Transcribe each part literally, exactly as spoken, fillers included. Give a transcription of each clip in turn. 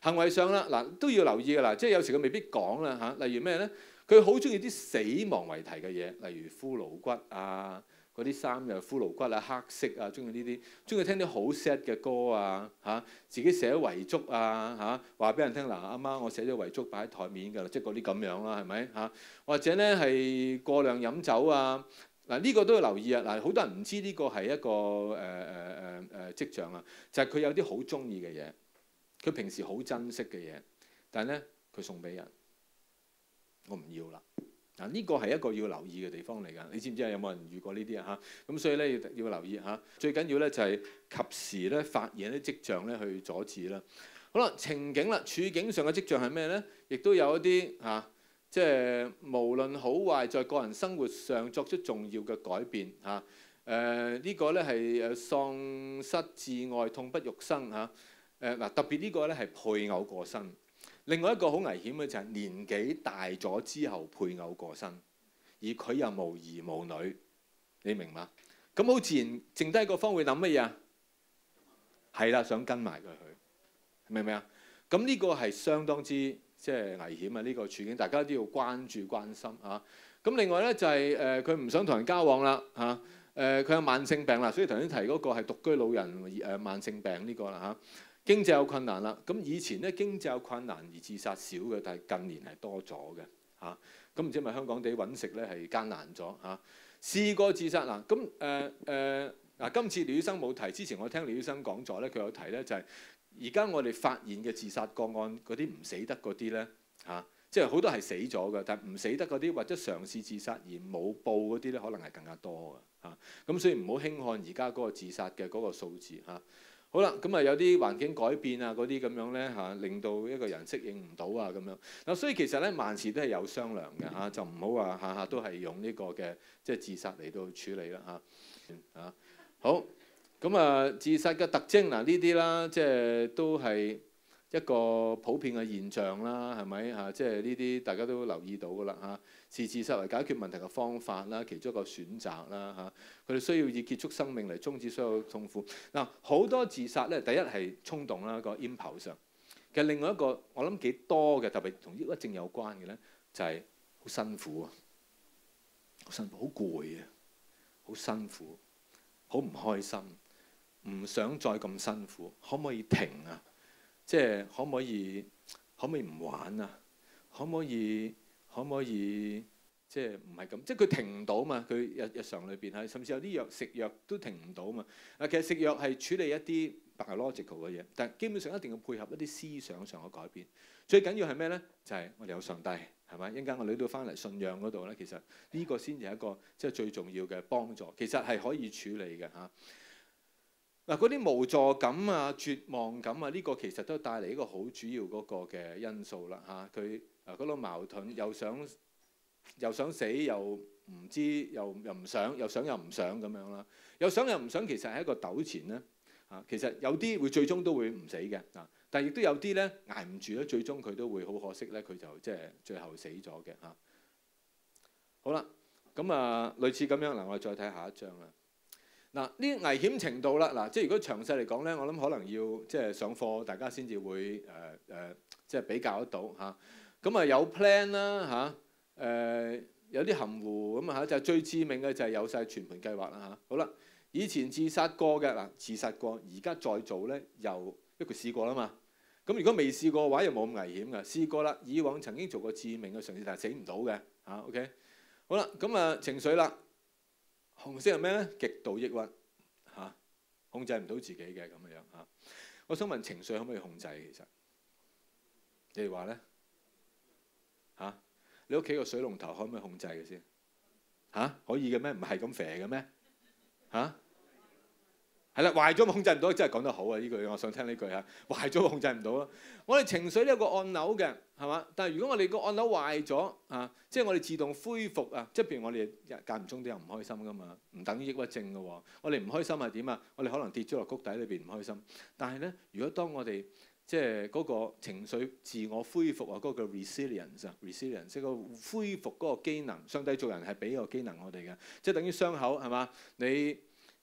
行為上啦，嗱都要留意㗎啦，即係有時佢未必講啦嚇。例如咩咧？佢好中意啲死亡為題嘅嘢，例如骷髏骨啊，嗰啲衫又骷髏骨啊、黑色啊，中意呢啲，中意聽啲好 sad 嘅歌啊嚇，自己寫遺囑啊嚇，話俾人聽嗱，阿媽我寫咗遺囑擺喺台面㗎啦，即係嗰啲咁樣啦，係咪嚇？或者咧係過量飲酒啊。嗱呢個都要留意啊！嗱，好多人唔知呢個係一個誒誒誒誒跡象啊，就係佢有啲好中意嘅嘢，佢平時好珍惜嘅嘢，但係咧佢送俾人，我唔要啦。嗱呢個係一個要留意嘅地方嚟㗎。你知唔知啊？有冇人遇過呢啲啊？嚇咁所以咧要要留意嚇。最緊要咧就係及時咧發現啲跡象咧去阻止啦。好啦，情景啦，處境上嘅跡象係咩咧？亦都有一啲嚇。啊即係無論好壞，在個人生活上作出重要嘅改變嚇。誒、啊呃這個、呢個咧係誒喪失至愛，痛不欲生嚇。誒、啊、嗱特別呢個咧係配偶過身。另外一個好危險嘅就係年紀大咗之後配偶過身，而佢又無兒無女，你明嘛？咁好自然，剩低一個方會諗乜嘢啊？係啦，想跟埋佢去，明唔明啊？咁呢個係相當之。即係危險啊！呢個處境大家都要關注關心嚇。咁另外咧就係誒佢唔想同人交往啦嚇。誒佢有慢性病啦，所以頭先提嗰個係獨居老人誒慢性病呢個啦嚇。經濟有困難啦，咁以前咧經濟有困難而自殺少嘅，但係近年係多咗嘅嚇。咁唔知係咪香港地揾食咧係艱難咗嚇？試過自殺嗱，咁誒誒嗱，今次廖醫生冇提，之前我聽廖醫生講咗咧，佢有提咧就係。而家我哋發現嘅自殺個案嗰啲唔死得嗰啲咧嚇，即係好多係死咗嘅，但係唔死得嗰啲或者嘗試自殺而冇報嗰啲咧，可能係更加多嘅嚇。咁所以唔好輕看而家嗰個自殺嘅嗰個數字嚇。好啦，咁啊有啲環境改變啊嗰啲咁樣咧嚇，令到一個人適應唔到啊咁樣。嗱，所以其實咧萬事都係有商量嘅嚇，就唔好話下下都係用呢個嘅即係自殺嚟到處理啦嚇嚇。好。咁啊，自殺嘅特徵嗱呢啲啦，即係都係一個普遍嘅現象啦，係咪嚇？即係呢啲大家都留意到㗎啦嚇。視自殺為解決問題嘅方法啦，其中一個選擇啦嚇。佢哋需要以結束生命嚟終止所有痛苦。嗱，好多自殺咧，第一係衝動啦，個 impulse 上。其實另外一個我諗幾多嘅，特別同抑鬱症有關嘅咧，就係好辛苦啊，好辛苦，好攰啊，好辛苦，好唔開心。唔想再咁辛苦，可唔可以停啊？即係可唔可以？可唔可以唔玩啊？可唔可以？可唔可以？即係唔係咁？即係佢停唔到嘛？佢日日常裏邊係，甚至有啲藥食藥都停唔到嘛。嗱，其實食藥係處理一啲 biological 嘅嘢，但係基本上一定要配合一啲思想上嘅改變。最緊要係咩咧？就係、是、我哋有上帝，係咪？一陣間我哋都翻嚟信仰嗰度咧，其實呢個先至係一個即係最重要嘅幫助。其實係可以處理嘅嚇。嗱，嗰啲無助感啊、絕望感啊，呢、這個其實都帶嚟一個好主要嗰個嘅因素啦嚇。佢啊嗰個矛盾，又想又想死，又唔知，又又唔想，又想又唔想咁樣啦。又想又唔想，其實係一個糾纏咧嚇。其實有啲會最終都會唔死嘅啊，但係亦都有啲咧捱唔住咧，最終佢都會好可惜咧，佢就即係最後死咗嘅嚇。好啦，咁啊類似咁樣嗱，我哋再睇下一章啦。嗱，呢啲危險程度啦，嗱，即係如果詳細嚟講咧，我諗可能要即係上課，大家先至會誒誒、呃呃，即係比較得到嚇。咁啊有 plan 啦嚇，誒有啲含糊咁啊嚇，就係、最致命嘅就係有晒全盤計劃啦嚇。好啦，以前自殺過嘅嗱，自殺過，而家再做咧，又因為佢試過啦嘛。咁如果未試過嘅話，又冇咁危險嘅。試過啦，以往曾經做過致命嘅嘗試，但係死唔到嘅嚇。OK，好啦，咁啊情緒啦。紅色係咩咧？極度抑鬱嚇、啊，控制唔到自己嘅咁樣嚇。我想問情緒可唔可以控制？其實你哋話咧嚇？你屋企個水龍頭可唔可以控制嘅先嚇？可以嘅咩？唔係咁肥嘅咩嚇？係啦，壞咗咪控制唔到，真係講得好啊！呢句我想聽呢句嚇，壞咗控制唔到咯。我哋情緒呢有個按鈕嘅，係嘛？但係如果我哋個按鈕壞咗啊，即係我哋自動恢復啊，即係譬如我哋間唔中都有唔開心噶嘛，唔等於抑鬱症噶喎。我哋唔開心係點啊？我哋可能跌咗落谷底裏邊唔開心。但係咧，如果當我哋即係嗰個情緒自我恢復啊，嗰個 resilience 啊 ，resilience 即係個恢復嗰個機能。上帝做人係俾個機能我哋嘅，即係等於傷口係嘛？你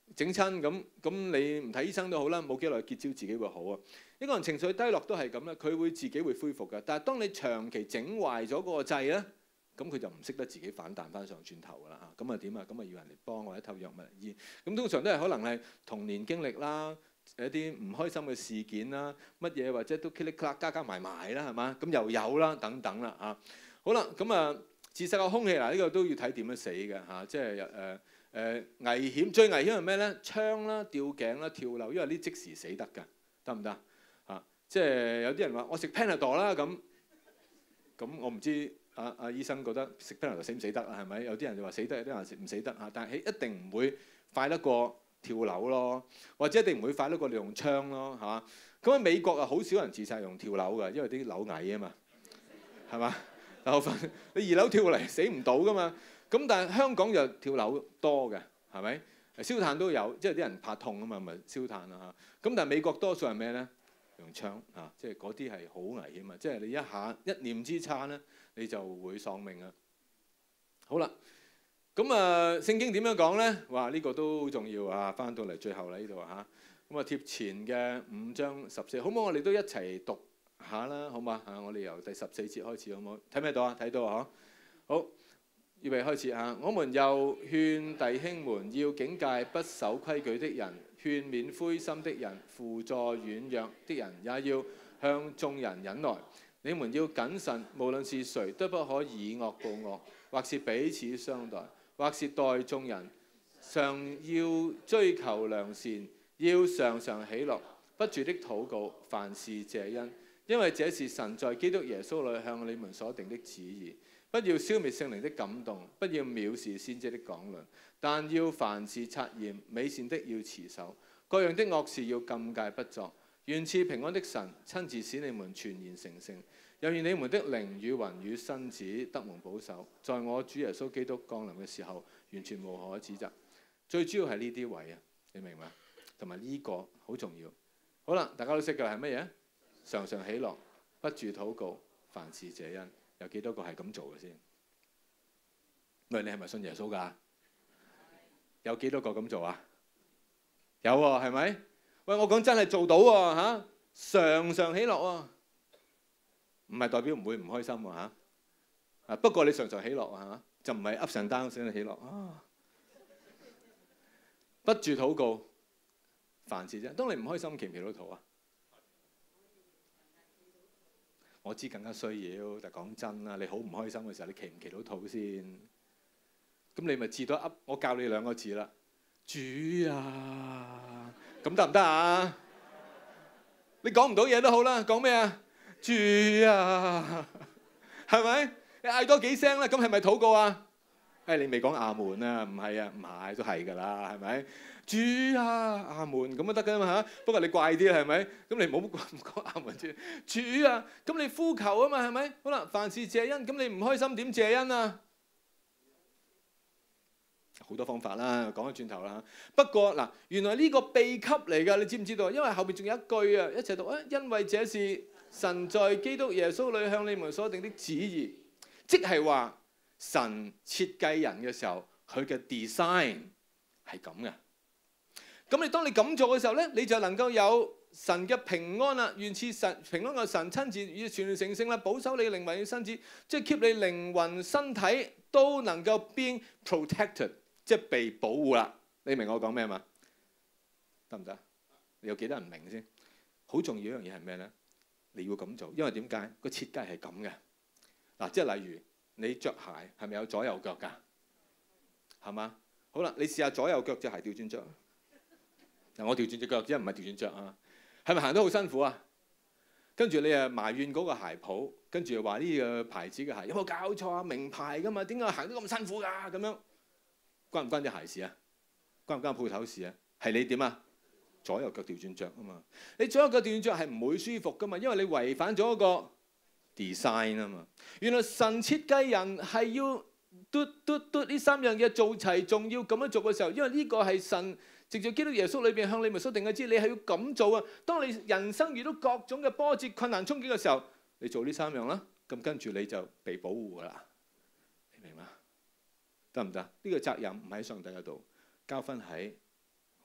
整親咁咁，你唔睇醫生都好啦，冇幾耐結焦自己會好啊。一個人情緒低落都係咁啦，佢會自己會恢復嘅。但係當你長期整壞咗嗰個掣咧，咁佢就唔識得自己反彈翻上轉頭㗎啦嚇。咁啊點啊？咁啊要人嚟幫或者透藥物嚟醫。咁通常都係可能係童年經歷啦，一啲唔開心嘅事件啦，乜嘢或者都噼里啪啦加加埋埋啦，係嘛？咁又有啦，等等啦嚇。好啦，咁啊自殺嘅兇器嗱，呢個都要睇點樣死嘅嚇，即係誒。誒、呃、危險，最危險係咩咧？槍啦、吊頸啦、跳樓，因為呢即時死得㗎，得唔得啊？即係有啲人話我食 Panadol 啦咁，咁我唔知阿阿、啊啊、醫生覺得食 Panadol 死唔死得啊？係咪？有啲人就話死得，有啲人話唔死得嚇，但係一定唔會快得過跳樓咯，或者一定唔會快得過你用槍咯，係嘛？咁喺美國啊，好少人自殺用跳樓㗎，因為啲樓矮啊嘛，係嘛？樓瞓你二樓跳嚟死唔到㗎嘛。咁但係香港就跳樓多嘅，係咪？燒炭都有，即係啲人怕痛啊嘛，咪燒炭啦嚇。咁但係美國多數係咩咧？用槍嚇，即係嗰啲係好危險啊！即係你一下一念之差咧，你就會喪命啊！好啦，咁啊聖經點樣講咧？哇！呢個都好重要啊！翻到嚟最後啦呢度嚇，咁啊貼前嘅五章十四，好唔好？我哋都一齊讀下啦，好嘛？嚇，我哋由第十四節開始，好唔好？睇咩到啊？睇到啊？好。預備開始啊！我們又勸弟兄們要警戒不守規矩的人，勸勉灰心的人，輔助軟弱的人，也要向眾人忍耐。你們要謹慎，無論是誰都不可以惡報惡，或是彼此相待，或是待眾人，常要追求良善，要常常喜樂，不住的禱告，凡事謝恩，因為這是神在基督耶穌裏向你們所定的旨意。不要消滅聖靈的感動，不要藐視先知的講論，但要凡事察驗，美善的要持守，各樣的惡事要禁戒不作。願賜平安的神親自使你們全然成聖，又願你們的靈與魂與身子得蒙保守，在我主耶穌基督降臨嘅時候，完全無可指責。最主要係呢啲位啊，你明嘛？同埋呢個好重要。好啦，大家都識㗎係乜嘢？常常喜樂，不住禱告，凡事謝恩。有幾多個係咁做嘅先？喂，你係咪信耶穌㗎？有幾多個咁做啊？有喎，係咪？喂，我講真係做到喎嚇，常常喜樂喎，唔係代表唔會唔開心喎嚇。啊，不過你常常喜樂啊，就唔係 up and down 先喜樂啊。不住禱告，凡事啫。當你唔開心，祈唔祈禱禱啊？我知更加需要，但係講真啦，你好唔開心嘅時候，你祈唔祈到禱先？咁你咪至多噏，我教你兩個字啦，主啊，咁得唔得啊？你講唔到嘢都好啦，講咩啊？主啊，係咪？你嗌多幾聲啦，咁係咪禱告啊？誒，你未講阿門啊？唔係啊，唔係都係㗎啦，係咪？主啊，阿門咁都得㗎嘛嚇。不過你怪啲係咪？咁你唔好唔講阿門主。主啊，咁你呼求啊嘛係咪？好啦，凡事謝恩。咁你唔開心點謝恩啊？好多方法啦，講翻轉頭啦。不過嗱，原來呢個秘笈嚟㗎，你知唔知道？因為後邊仲有一句啊，一齊讀啊。因為這是神在基督耶穌裏向你們所定的旨意，即係話神設計人嘅時候，佢嘅 design 係咁嘅。咁你當你咁做嘅時候咧，你就能夠有神嘅平安啦。願賜神平安嘅神親自與全然成聖啦，保守你嘅靈魂與身子，即係 keep 你靈魂身體都能夠 being protected， 即係被保護啦。你明我講咩嘛？得唔得？你有幾多人明先？好重要一樣嘢係咩咧？你要咁做，因為點解？個設計係咁嘅。嗱，即係例如你着鞋係咪有左右腳㗎？係嘛？好啦，你試下左右腳隻鞋調轉着。嗱，我調轉隻腳，只係唔係調轉着啊？係咪行得好辛苦啊？跟住你誒埋怨嗰個鞋鋪，跟住又話呢個牌子嘅鞋有冇搞錯啊？名牌㗎嘛，點解行得咁辛苦㗎？咁樣關唔關隻鞋事啊？關唔關鋪頭事啊？係你點啊？左右腳調轉着啊嘛！你左右腳調轉着係唔會舒服㗎嘛，因為你違反咗一個 design 啊嘛。原來神設計人係要嘟嘟嘟呢三樣嘢做齊，仲要咁樣做嘅時候，因為呢個係神藉住基督耶穌裏邊向你們所定嘅旨，你係要咁做啊！當你人生遇到各種嘅波折、困難、衝擊嘅時候，你做呢三樣啦，咁跟住你就被保護噶啦，你明嗎？得唔得？呢個責任唔喺上帝嗰度，交翻喺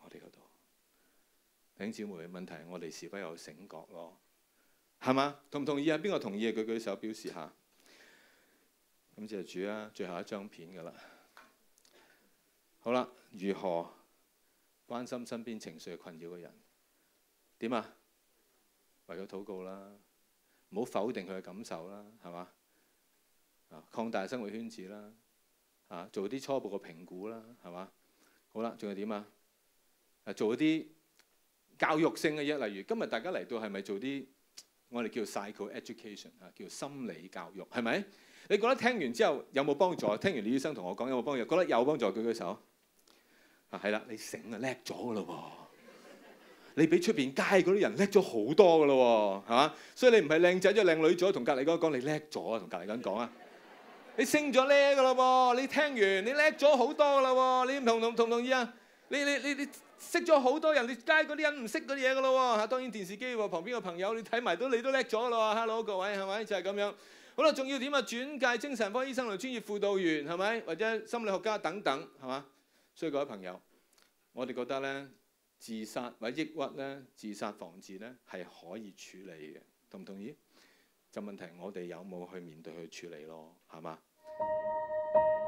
我哋嗰度。弟兄姊妹，問題係我哋是否有醒覺咯？係嘛？同唔同意啊？邊個同意啊？舉舉手表示下。咁就主啊，最後一張片㗎啦。好啦，如何關心身邊情緒困擾嘅人？點啊？為咗禱告啦，唔好否定佢嘅感受啦，係嘛？啊，擴大生活圈子啦，啊，做啲初步嘅評估啦，係嘛？好啦，仲有點啊？啊，做一啲教育性嘅嘢，例如今日大家嚟到係咪做啲我哋叫 psycho education 啊，叫心理教育，係咪？你覺得聽完之後有冇幫助？聽完李醫生同我講有冇幫助？覺得有幫助，舉舉手。啊，係啦，你醒啊，叻咗㗎咯喎！你比出邊街嗰啲人叻咗好多㗎咯喎，係嘛？所以你唔係靚仔咗靚女咗，同隔離嗰個講你叻咗啊，同隔離嗰人講啊，你升咗叻㗎咯喎！你聽完你叻咗好多㗎啦喎！你同同同唔同意啊？你你你你識咗好多人，你街嗰啲人唔識嗰啲嘢㗎咯喎嚇。當然電視機喎，旁邊個朋友你睇埋都你都叻咗㗎啦喎。Hello 各位係咪？就係咁樣。好啦，仲要點啊？轉介精神科醫生同專業輔導員係咪？或者心理學家等等係嘛？所以各位朋友，我哋覺得咧，自殺或者抑鬱咧，自殺防治咧係可以處理嘅，同唔同意？就問題我哋有冇去面對去處理咯，係嘛？